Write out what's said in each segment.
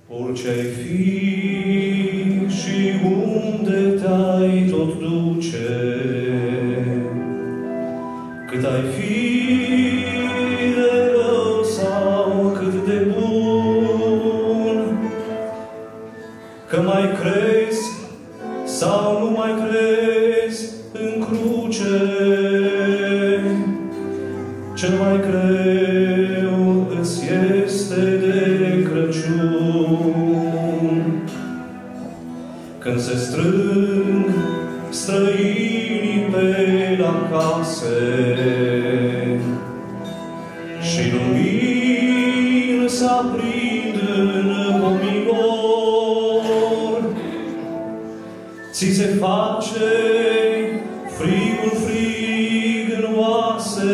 Orice-ai fi și unde te-ai tot duce, cât ai fi de rău sau cât de bun, că mai crezi sau nu mai crezi în cruce, cel mai greu îți este de Crăciun, când se strâng străinii pe la case și lumini s-aprind în pomii lor, ți se face frigul frig în oase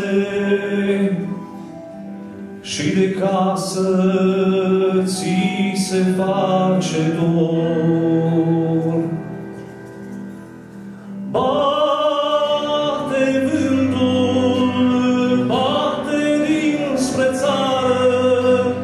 și de casă ți se face dor. Bate vântul, bate dinspre țară,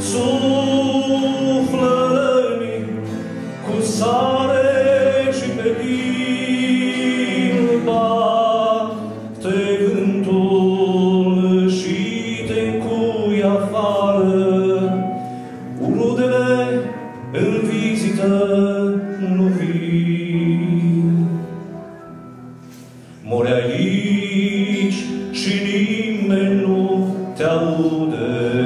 suflă răni cu sare și pe din. Bate vântul și te încui afară, rudele în vizită nu vin. Mori aici și nimeni nu te aude,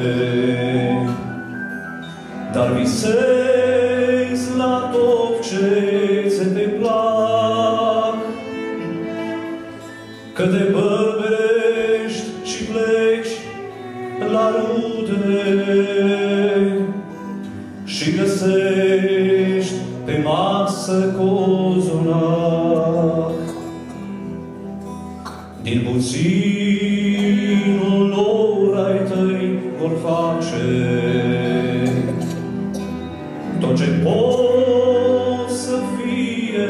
dar visezi la tot ce ți te plac, că te bălberești și pleci la rude și găsești pe masă cozonac. Din puținul lor ai tăi vor face tot ce pot să fie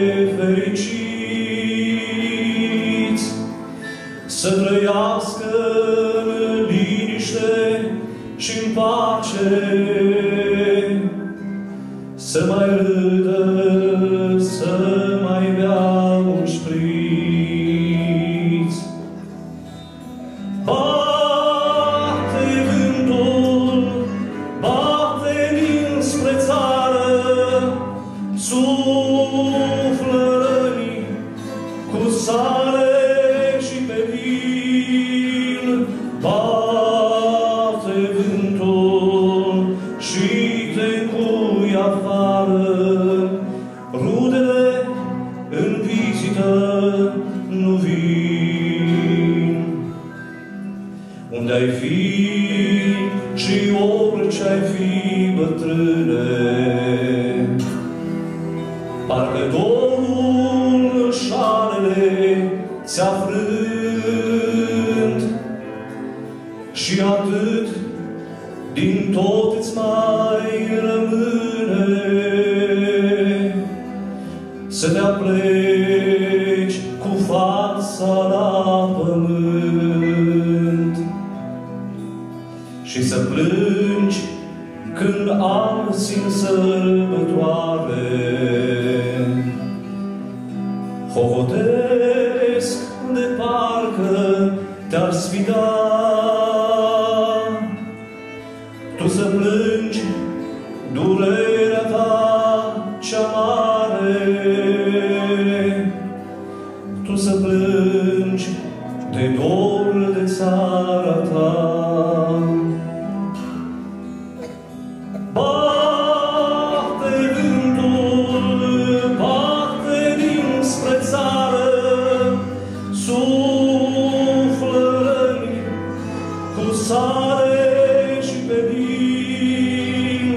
fericiți, să trăiască în liniște și în pace, să mai râdă, să mai bea un șpriț. Bate vântul, bate dinspre țară, suflă răni cu sare și pe din. Bate vântul și te încui afară, rudele în vizită nu vin. Unde ai fi și orice ai fi, bătrâne, parcă dorul șalele ți-a frânt și atât din tot îți mai rămâne, să te apleci cu fața la pământ și să plângi când alții în sărbătoare hohotesc de parcă te-ar sfida. Tu să plângi durerea ta cea mare, tu să plângi de dorul de țara ta. Bate vântul, bate dinspre țară, suflă răni cu sare și pe din.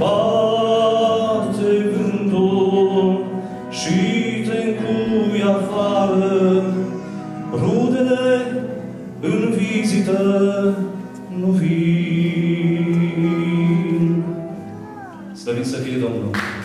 Bate vântul și te încui afară, rudele în vizită nu vin. Slăvit să fie Domnul!